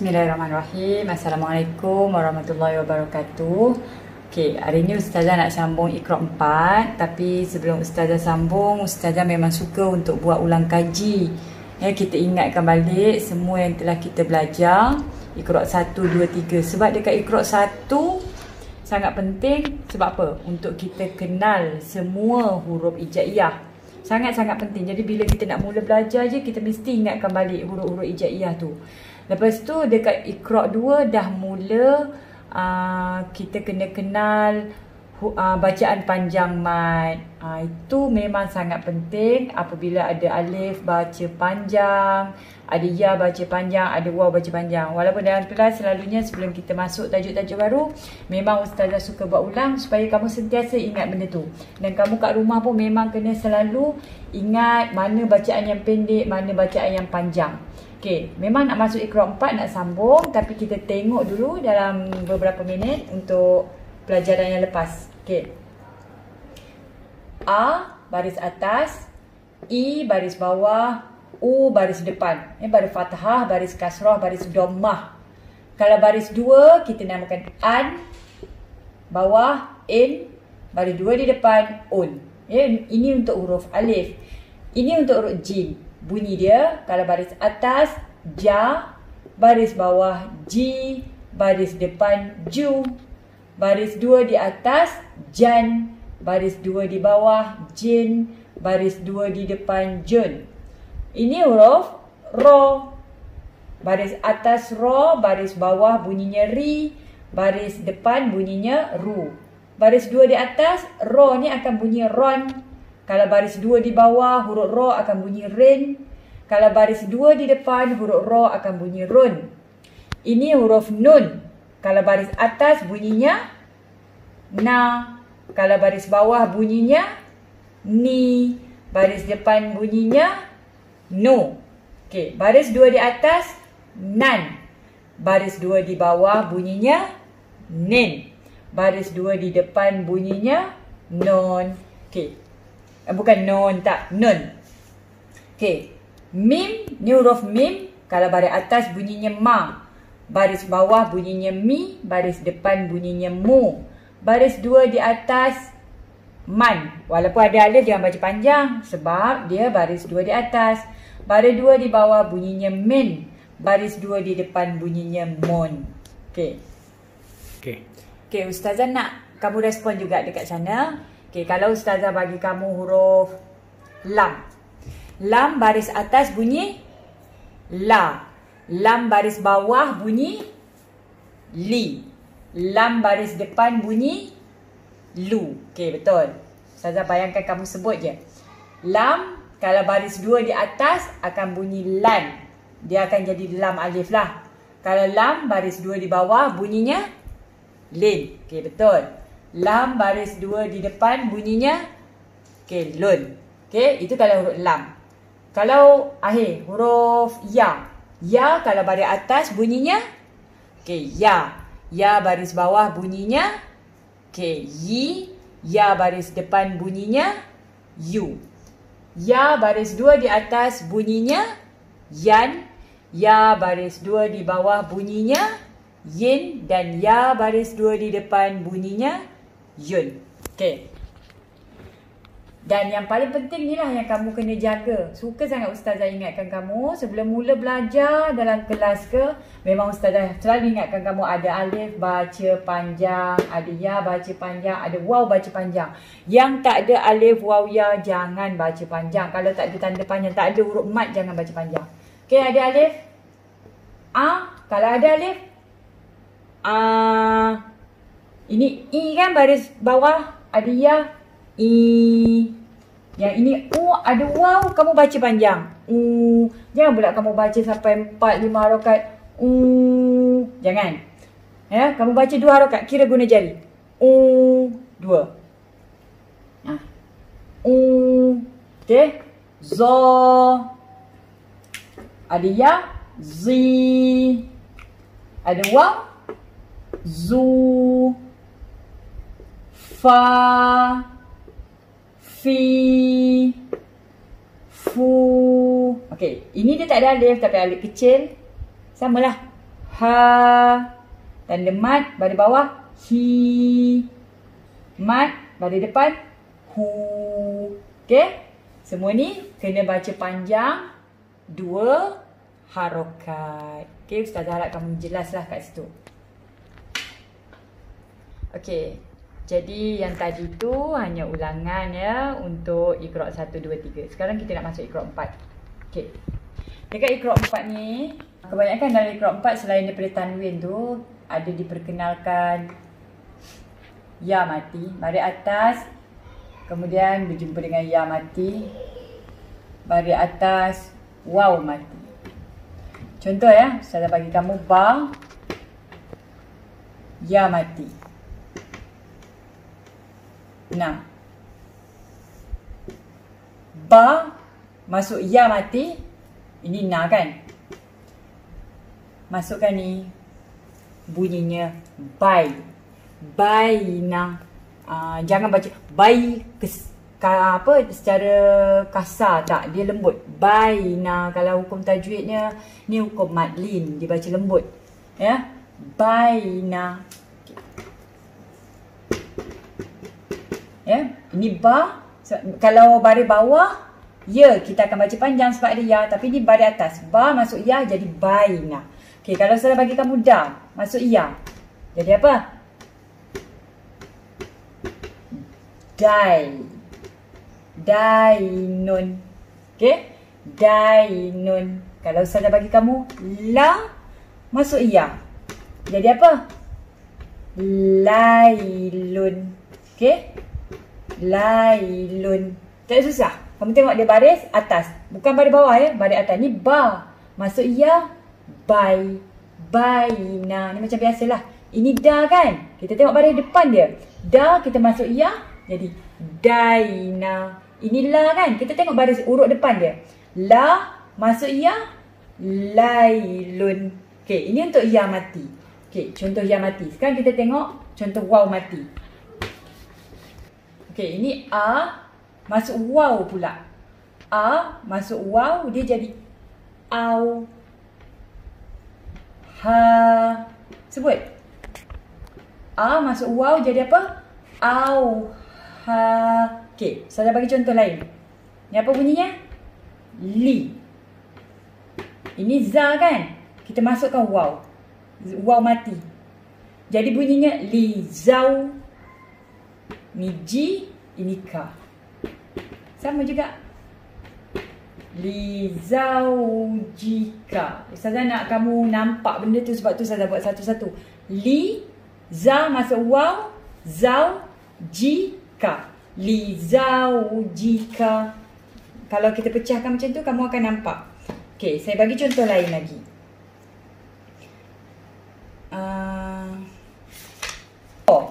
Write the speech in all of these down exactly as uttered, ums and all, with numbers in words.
Bismillahirrahmanirrahim. Assalamualaikum warahmatullahi wabarakatuh. Okey, hari ni Ustazah nak sambung Iqra empat. Tapi sebelum Ustazah sambung, Ustazah memang suka untuk buat ulang kaji. Ya, kita ingatkan balik semua yang telah kita belajar. Iqra satu, dua, tiga. Sebab dekat Iqra satu sangat penting. Sebab apa? Untuk kita kenal semua huruf hijaiyah. Sangat-sangat penting. Jadi bila kita nak mula belajar je, kita mesti ingatkan balik huruf-huruf hijaiyah tu. Lepas tu dekat Iqra dua dah mula uh, kita kena kenal uh, bacaan panjang mad. Uh, itu memang sangat penting apabila ada alif baca panjang, ada ya baca panjang, ada waw baca panjang. Walaupun dalam kelas selalunya sebelum kita masuk tajuk-tajuk baru, memang Ustazah suka buat ulang supaya kamu sentiasa ingat benda tu. Dan kamu kat rumah pun memang kena selalu ingat mana bacaan yang pendek, mana bacaan yang panjang. Okey, memang nak masuk Iqra empat, nak sambung, tapi kita tengok dulu dalam beberapa minit untuk pelajaran yang lepas. Okey. A baris atas, I baris bawah, U baris depan. Ini baris fathah, baris kasrah, baris dhammah. Kalau baris dua kita namakan an, bawah in, baris dua di depan un. Ya, ini untuk huruf alif. Ini untuk huruf jim. Bunyi dia kalau baris atas ja, baris bawah ji, baris depan ju, baris dua di atas jan, baris dua di bawah jin, baris dua di depan jun. Ini huruf ro. Baris atas ro, baris bawah bunyinya ri, baris depan bunyinya ru. Baris dua di atas ro ni akan bunyi ron. Kalau baris dua di bawah, huruf ro akan bunyi rin. Kalau baris dua di depan, huruf ro akan bunyi run. Ini huruf nun. Kalau baris atas bunyinya na. Kalau baris bawah bunyinya ni. Baris depan bunyinya no. Okey, baris dua di atas nan. Baris dua di bawah bunyinya nin. Baris dua di depan bunyinya non. Okey. Bukan non, tak, nun. Okey. Mim, ni huruf mim. Kalau baris atas bunyinya ma. Baris bawah bunyinya mi. Baris depan bunyinya mu. Baris dua di atas man. Walaupun ada alif jangan baca panjang. Sebab dia baris dua di atas. Baris dua di bawah bunyinya min. Baris dua di depan bunyinya mon. Okey. Okey. Okey, Ustazah nak kamu respon juga dekat sana. Okay, kalau Ustazah bagi kamu huruf lam. Lam baris atas bunyi la. Lam baris bawah bunyi li. Lam baris depan bunyi lu. Okay, betul. Ustazah bayangkan kamu sebut je. Lam kalau baris dua di atas akan bunyi lan. Dia akan jadi lam alif lah. Kalau lam baris dua di bawah bunyinya lin. Okay, betul. Lam baris dua di depan bunyinya okay, lun. Okay, itu kalau huruf lam. Kalau akhir huruf ya. Ya kalau baris atas bunyinya okay, ya. Ya baris bawah bunyinya okay, yi. Ya baris depan bunyinya yu. Ya baris dua di atas bunyinya yan. Ya baris dua di bawah bunyinya yin. Dan ya baris dua di depan bunyinya yun. Okay. Dan yang paling penting ni lah yang kamu kena jaga. Suka sangat Ustazah ingatkan kamu sebelum mula belajar dalam kelas ke, memang Ustazah selalu ingatkan kamu ada alif baca panjang, ada ya baca panjang, ada waw baca panjang. Yang tak ada alif waw ya jangan baca panjang. Kalau tak ada tanda panjang, tak ada huruf mat, jangan baca panjang. Okay, ada alif a. Kalau ada alif a, ini i kan baris bawah, ada ya, i. Yang ini u, ada waw, kamu baca panjang. U. Jangan pula kamu baca sampai empat, lima harakat. U. Jangan. Ya, kamu baca dua harakat, kira guna jari. U. Dua. Ha. U. Okey. Zo. Ada ya, zi. Ada waw, zu. Fa, fi, fu. Okey, ini dia tak ada alif tapi alif kecil. Samalah. Ha. Tanda mat baris bawah. Hi. Mat baris depan. Hu. Okey. Semua ni kena baca panjang. Dua harokat. Okey, Ustazah harap kamu jelaslah kat situ. Okey. Jadi yang tadi tu hanya ulangan ya untuk Iqra' satu, dua, tiga. Sekarang kita nak masuk Iqra' empat. Okey. Dekat Iqra' empat ni, kebanyakan dalam Iqra' empat selain daripada tanwin tu, ada diperkenalkan ya mati, baris atas, kemudian berjumpa dengan ya mati, baris atas, waw mati. Contoh ya, saya bagi kamu ba, ya mati. Nah, ba masuk ya mati, ini na kan? Masukkan ni bunyinya bai, bai na. Uh, jangan baca bai kes, ka, apa secara kasar, tak, dia lembut. Bai na, kalau hukum tajwidnya ni hukum madlin, dia baca lembut. Ya, bai na. Ya, ini ba. So, kalau baris bawah, ya kita akan baca panjang sebab ada ya. Tapi ni baris atas, ba masuk ya jadi baina. Okey, kalau saya bagi kamu da masuk ya, jadi apa? Dai. Dainun. Okey, dainun. Kalau saya bagi kamu la masuk ya, jadi apa? Lailun. Okey, lailun. Tak susah. Kamu tengok dia baris atas, bukan baris bawah ya, baris atas. Ni ba masuk ya, bai, baina. Ni macam biasalah. Ini da kan? Kita tengok baris depan dia. Da kita masuk ya, jadi daina. Ini la kan? Kita tengok baris urut depan dia. La masuk ya, lailun. Okey, ini untuk ya mati. Okey, contoh ya mati. Sekarang kita tengok contoh waw mati. Okey, ini a masuk waw pula. A masuk waw, dia jadi au. Ha. Sebut. A masuk waw jadi apa? Au. Ha. Okey, saya bagi contoh lain. Ni apa bunyinya? Li. Ini za kan? Kita masukkan waw. Waw mati. Jadi bunyinya li zau. Ni ji, ini ka. Sama juga. Li zau jika. Ustazah nak kamu nampak benda tu, sebab tu Ustazah buat satu-satu. Li, za masuk waw, zau, jika. Li zau jika. Kalau kita pecahkan macam tu, kamu akan nampak. Okey, saya bagi contoh lain lagi. Uh, ko.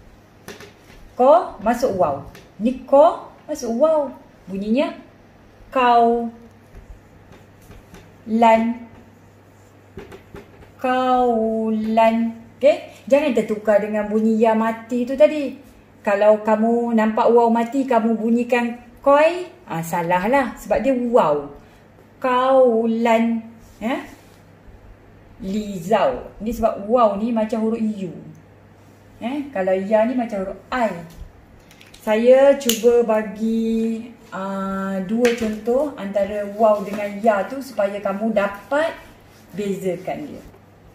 Ko masuk waw. Ni ko masuk waw. Bunyinya kau. Lan. Kaulan. Okey, jangan tertukar dengan bunyi ya mati tu tadi. Kalau kamu nampak waw mati, kamu bunyikan koi, ah salah lah sebab dia waw. Kaulan, ya. Lizau. Ni sebab waw ni macam huruf u. Eh, kalau ya ni macam huruf I. Saya cuba bagi uh, dua contoh antara waw dengan ya tu supaya kamu dapat bezakan dia.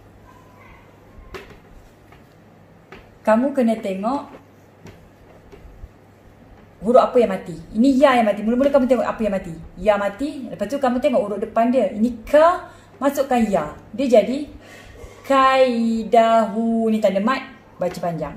Kamu kena tengok huruf apa yang mati. Ini ya yang mati. Mula-mula kamu tengok apa yang mati. Ya mati. Lepas tu kamu tengok huruf depan dia. Ini ka, masukkan ya. Dia jadi kaidahu. Ni tanda mat. Baca panjang.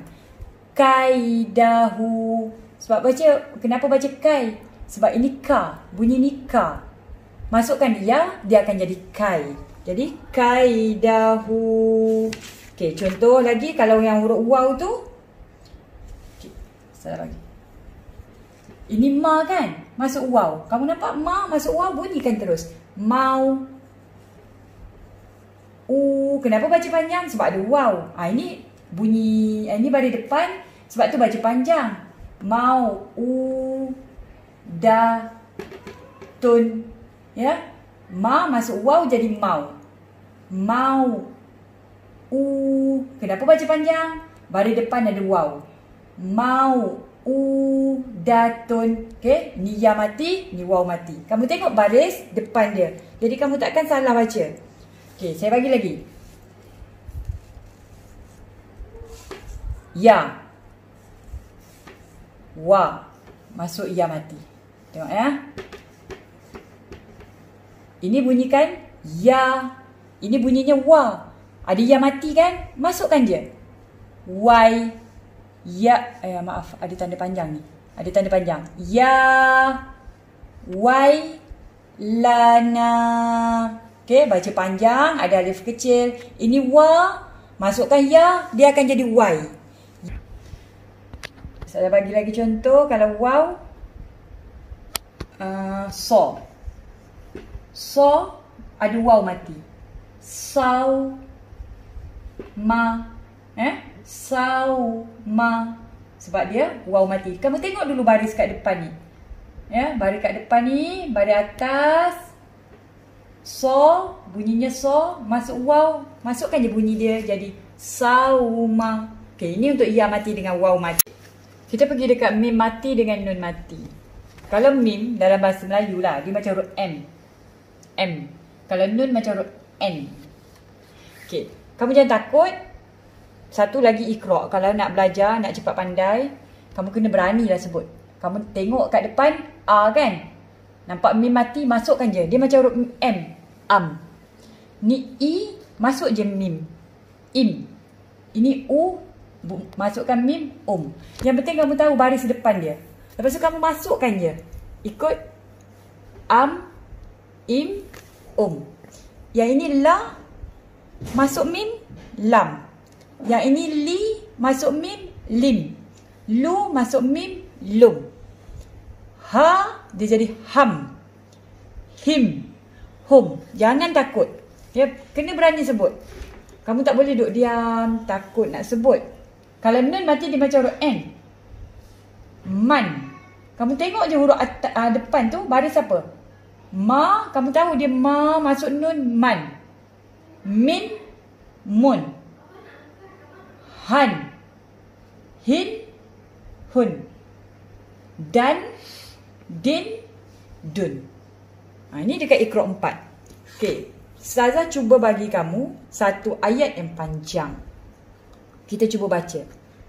Kaidahu. Sebab baca, kenapa baca kai? Sebab ini ka. Bunyi ni ka. Masukkan ya, dia akan jadi kai. Jadi kaidahu. Okey, contoh lagi kalau yang huruf waw tu. Okey, salah lagi. Ini ma kan? Masuk waw. Kamu nampak ma masuk waw, bunyikan terus. Mau. U. Kenapa baca panjang? Sebab ada waw. Ah, ini bunyi, ini baris depan, sebab tu baca panjang. Mau, u, da, tun. Ya. Ma masuk waw jadi mau. Mau, u. Kenapa baca panjang? Baris depan ada waw. Mau udatun. Okay, ni ya mati, ni waw mati. Kamu tengok baris depan dia. Jadi kamu takkan salah baca. Okay, saya bagi lagi. Ya. Wa. Masuk ya mati. Tengok ya. Ini bunyikan ya. Ini bunyinya wa. Ada ya mati kan? Masukkan je. Y. Ya. Eh, maaf. Ada tanda panjang ni. Ada tanda panjang. Ya. Y. Lana. Okay. Baca panjang. Ada alif kecil. Ini wa. Masukkan ya. Dia akan jadi Y. Saya bagi lagi contoh. Kalau waw. Uh, so. So. Ada waw mati. Sau. Ma. Eh? Sau. Ma. Sebab dia waw mati. Kamu tengok dulu baris kat depan ni. Ya, baris kat depan ni. Baris atas. So. Bunyinya so. Masuk waw. Masukkan je bunyi dia jadi sauma. Okay, ini untuk ya mati dengan waw mati. Kita pergi dekat mim mati dengan nun mati. Kalau mim dalam bahasa Melayu lah, dia macam huruf M. M. Kalau nun macam huruf N. Okay. Kamu jangan takut. Satu lagi iqra'. Kalau nak belajar, nak cepat pandai, kamu kena beranilah sebut. Kamu tengok kat depan A kan? Nampak mim mati, masukkan je. Dia macam huruf M. Am. Ni I, masuk je mim. Im. Ini U, masukkan mim, um. Yang penting kamu tahu baris depan dia. Lepas tu kamu masukkan je. Ikut am, im, um. Yang ini la, masuk mim, lam. Yang ini li, masuk mim, lim. Lu, masuk mim, lum. Ha, dia jadi ham. Him, hum. Jangan takut. Ya, kena berani sebut. Kamu tak boleh duduk diam, takut nak sebut. Kalau nun mati dia macam huruf N. Man. Kamu tengok je huruf at- uh, depan tu baris apa? Ma, kamu tahu dia ma masuk nun man. Min, mun. Han. Hin, hun. Dan, din, dun. Ha, ini dekat iqra' empat. Okey. Ustazah cuba bagi kamu satu ayat yang panjang. Kita cuba baca.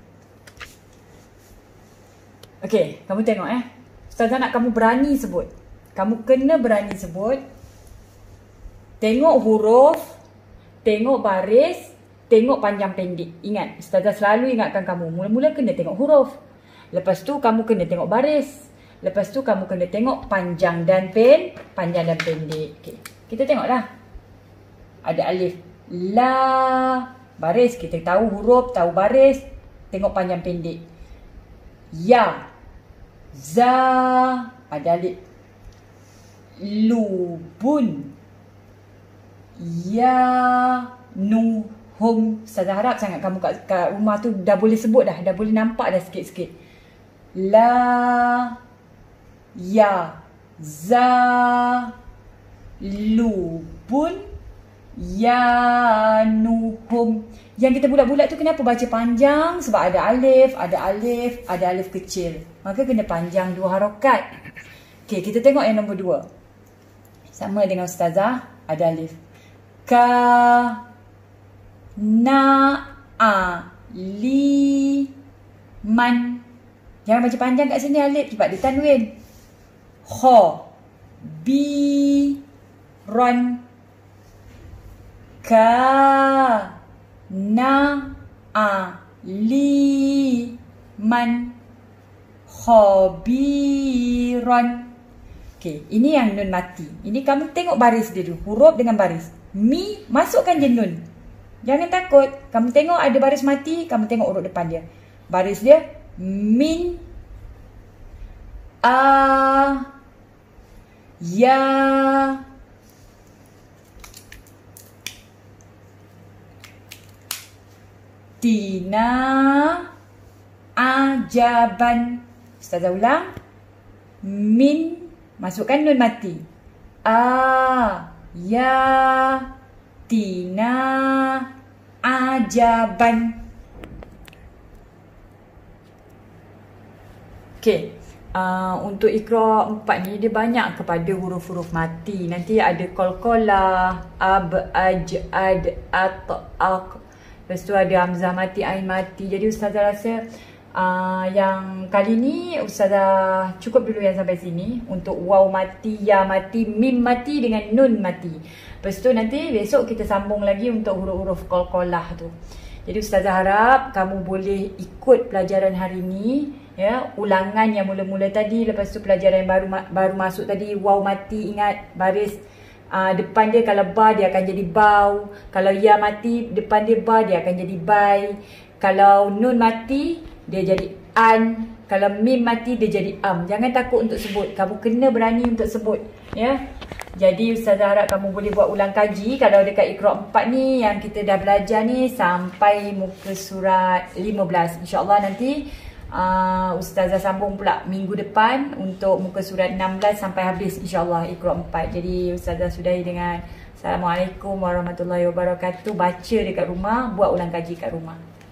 Okey, kamu tengok eh. Ustazah nak kamu berani sebut. Kamu kena berani sebut. Tengok huruf, tengok baris, tengok panjang pendek. Ingat, Ustazah selalu ingatkan kamu. Mula-mula kena tengok huruf. Lepas tu kamu kena tengok baris. Lepas tu kamu kena tengok panjang dan pen, panjang dan pendek. Okey, kita tengoklah. Ada alif. La. Baris. Kita tahu huruf, tahu baris. Tengok panjang pendek. Ya. Za. Ada alif. Lubun. Ya. Nu. Hum. Ustazah harap sangat kamu kat, kat rumah tu dah boleh sebut dah. Dah boleh nampak dah sikit-sikit. La. Ya. Za. Lubun. Yanuhum. Yang kita bulat-bulat tu kenapa baca panjang? Sebab ada alif, ada alif, ada alif kecil. Maka kena panjang dua harakat. Okey, kita tengok yang nombor dua. Sama dengan Ustazah, ada alif. Ka, na, a, li, man. Jangan baca panjang kat sini alif sebab dia tanwin. Kha, bi, ron. Ka, na, a, li, man, khabiran. Okey, ini yang nun mati. Ini kamu tengok baris dia dulu. Huruf dengan baris. Mi, masukkan je nun. Jangan takut. Kamu tengok ada baris mati, kamu tengok huruf depan dia. Baris dia, min, a, ya, tina, ajaban. Ustazah ulang. Min, masukkan nun mati. A, ya, tina, ajaban. Okay, uh, untuk Iqra empat ni dia banyak kepada huruf-huruf mati. Nanti ada qalqalah, ab, aj, ad, at, ak. Lepas tu ada hamzah mati, ain mati. Jadi Ustazah rasa uh, yang kali ni Ustazah cukup dulu yang sampai sini. Untuk waw mati, ya mati, mim mati dengan nun mati. Lepas tu nanti besok kita sambung lagi untuk huruf-huruf qalqalah tu. Jadi Ustazah harap kamu boleh ikut pelajaran hari ni, ya, ulangan yang mula-mula tadi. Lepas tu pelajaran yang baru baru masuk tadi, waw mati, ingat baris uh, depan dia kalau ba dia akan jadi bau. Kalau ya mati depan dia ba dia akan jadi bai. Kalau nun mati dia jadi an. Kalau mim mati dia jadi am. Jangan takut untuk sebut. Kamu kena berani untuk sebut, ya. Jadi Ustazah harap kamu boleh buat ulang kaji kalau dekat Iqra empat ni yang kita dah belajar ni sampai muka surat lima belas. InsyaAllah nanti uh, Ustazah sambung pula minggu depan untuk muka surat enam belas sampai habis insyaAllah Iqra empat. Jadi Ustazah sudahi dengan Assalamualaikum warahmatullahi wabarakatuh. Baca dekat rumah, buat ulang kaji kat rumah.